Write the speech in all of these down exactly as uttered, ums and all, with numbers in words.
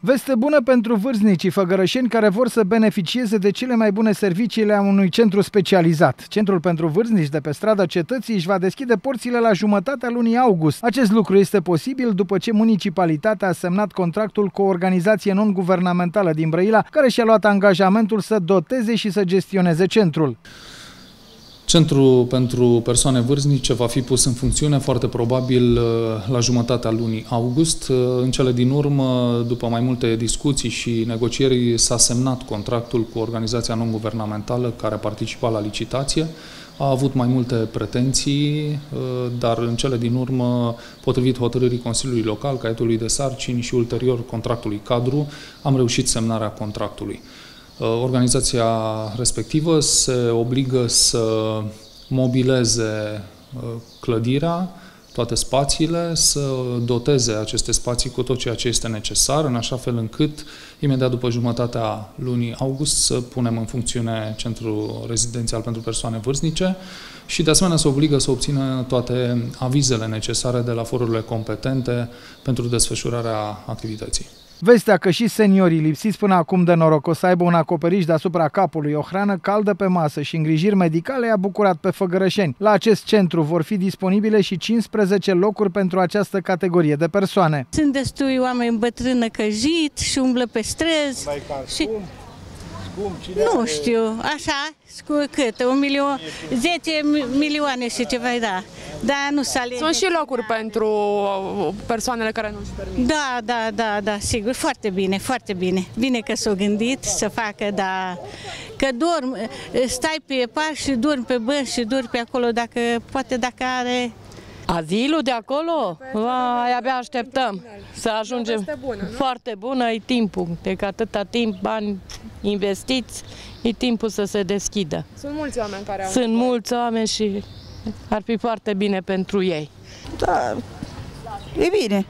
Veste bună pentru vârstnicii făgărășeni care vor să beneficieze de cele mai bune serviciile a unui centru specializat. Centrul pentru vârstnici de pe strada Cetății își va deschide porțile la jumătatea lunii august. Acest lucru este posibil după ce municipalitatea a semnat contractul cu o organizație non-guvernamentală din Brăila, care și-a luat angajamentul să doteze și să gestioneze centrul. Centrul pentru persoane vârstnice va fi pus în funcțiune foarte probabil la jumătatea lunii august. În cele din urmă, după mai multe discuții și negocieri, s-a semnat contractul cu organizația non-guvernamentală care a participat la licitație. A avut mai multe pretenții, dar în cele din urmă, potrivit hotărârii Consiliului Local, caietului de sarcini și ulterior contractului cadru, am reușit semnarea contractului. Organizația respectivă se obligă să mobileze clădirea, toate spațiile, să doteze aceste spații cu tot ceea ce este necesar, în așa fel încât, imediat după jumătatea lunii august, să punem în funcțiune centrul rezidențial pentru persoane vârstnice și, de asemenea, se obligă să obțină toate avizele necesare de la forurile competente pentru desfășurarea activității. Vestea că și seniorii lipsiți până acum de noroc o să aibă un acoperiș deasupra capului, o hrană caldă pe masă și îngrijiri medicale i-a bucurat pe făgărășeni. La acest centru vor fi disponibile și cincisprezece locuri pentru această categorie de persoane. Sunt destui oameni bătrâni năcăjit și umblă pe străzi. Și... Nu știu, așa, cu cât? Un milion, zece milioane și ceva, da. Da, nu s-a Sunt și locuri pentru persoanele care nu își permit. Da, da, da, da, sigur, foarte bine, foarte bine. Bine că s-au gândit să facă, da, că dorm, stai pe parc și dormi pe bănci și dormi pe acolo, dacă poate, dacă are... Azilul de acolo? Vai, abia așteptăm să ajungem. Bună, foarte bună, e timpul. De că atâta timp, bani investiți, e timpul să se deschidă. Sunt mulți oameni care au Sunt nevoie. mulți oameni și ar fi foarte bine pentru ei. Da, e bine.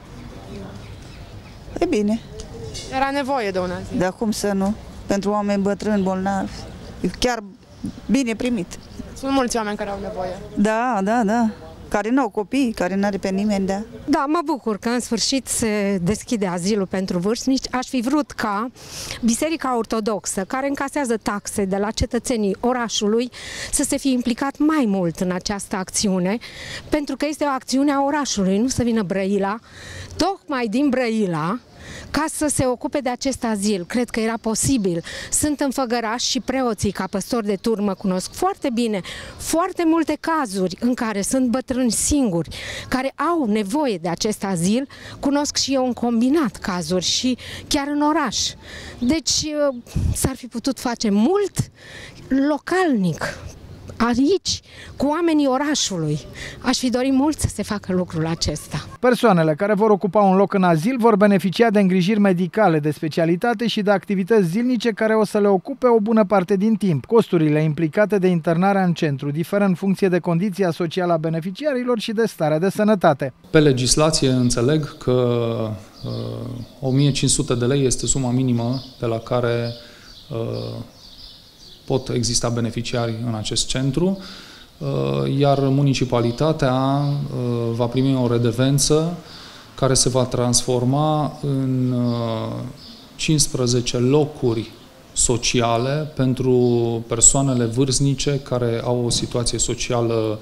E bine. Era nevoie de un azil. Dar cum să nu? Pentru oameni bătrâni, bolnavi. E chiar bine primit. Sunt mulți oameni care au nevoie. Da, da, da. Care nu au copii, care nu are pe nimeni, da. Da, mă bucur că în sfârșit se deschide azilul pentru vârstnici. Aș fi vrut ca Biserica Ortodoxă, care încasează taxe de la cetățenii orașului, să se fie implicat mai mult în această acțiune, pentru că este o acțiune a orașului, nu să vină Brăila, tocmai din Brăila, ca să se ocupe de acest azil. Cred că era posibil. Sunt în Făgăraș și preoții ca păstori de turmă cunosc foarte bine foarte multe cazuri în care sunt bătrâni singuri, care au nevoie de acest azil. Cunosc și eu în combinat cazuri și chiar în oraș. Deci s-ar fi putut face mult localnic, aici, cu oamenii orașului. Aș fi dorit mult să se facă lucrul acesta. Persoanele care vor ocupa un loc în azil vor beneficia de îngrijiri medicale de specialitate și de activități zilnice care o să le ocupe o bună parte din timp. Costurile implicate de internarea în centru diferă în funcție de condiția socială a beneficiarilor și de starea de sănătate. Pe legislație înțeleg că uh, o mie cinci sute de lei este suma minimă de la care uh, pot exista beneficiari în acest centru, iar municipalitatea va primi o redevență care se va transforma în cincisprezece locuri sociale pentru persoanele vârstnice care au o situație socială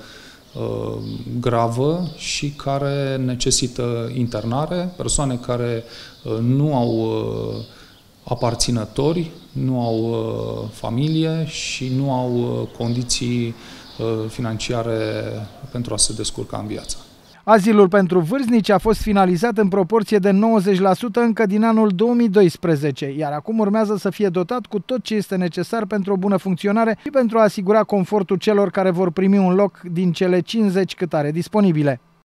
gravă și care necesită internare, persoane care nu au aparținători, nu au uh, familie și nu au uh, condiții uh, financiare pentru a se descurca în viață. Azilul pentru vârstnici a fost finalizat în proporție de nouăzeci la sută încă din anul două mii doisprezece, iar acum urmează să fie dotat cu tot ce este necesar pentru o bună funcționare și pentru a asigura confortul celor care vor primi un loc din cele cincizeci cât are disponibile.